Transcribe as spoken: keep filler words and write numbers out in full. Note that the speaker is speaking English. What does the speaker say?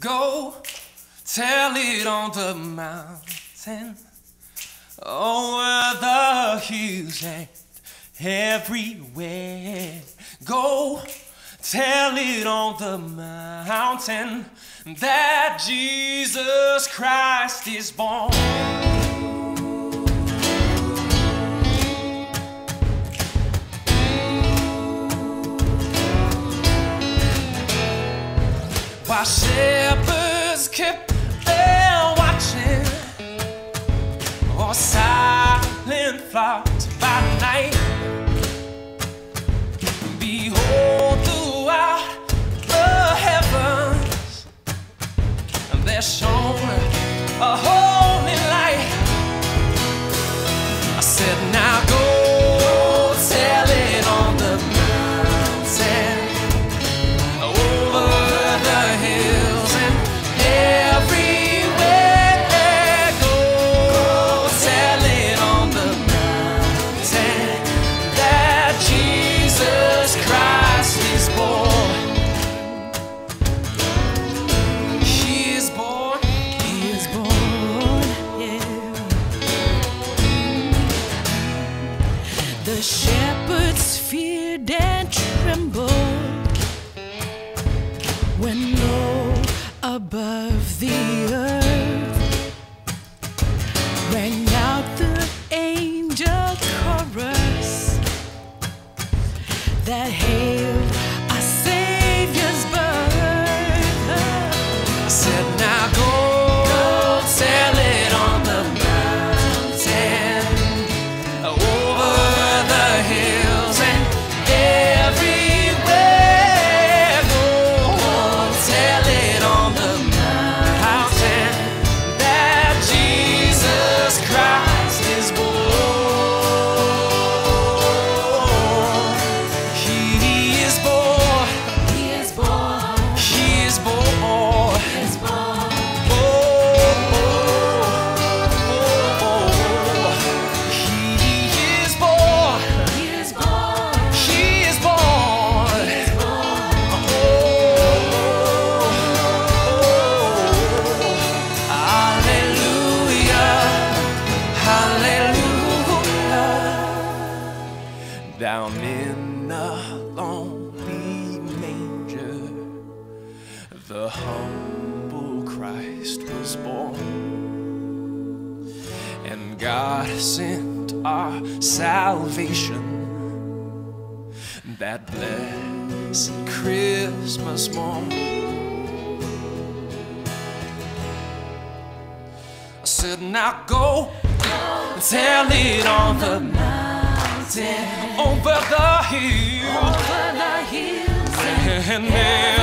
Go tell it on the mountain, over the hills and everywhere. Go tell it on the mountain that Jesus Christ is born. While shepherds kept there watching, or silent flocks by night, behold, throughout the heavens there shone a holy light. I said, now go tell it on the mountain, over the hills and everywhere. Go tell it on the mountain that Jesus Christ is born. He is born. He is born, yeah. The shepherds feared and trembled when low above the earth rang out the angel chorus that hailed our Savior's birth. I said, now go, go tell it on the mountain, over the hills and everywhere. Go tell it on the mountain that Jesus Christ is born. He is born. He is born. He is born. He is born. Oh, oh, oh, oh. He is born. He is born. He is born. He is born. Oh, hallelujah, hallelujah. Down in a lonely manger, the humble Christ was born, and God sent our salvation that blessed Christmas morn. I said, now go and tell it on the mountain, over the hill, over the hills and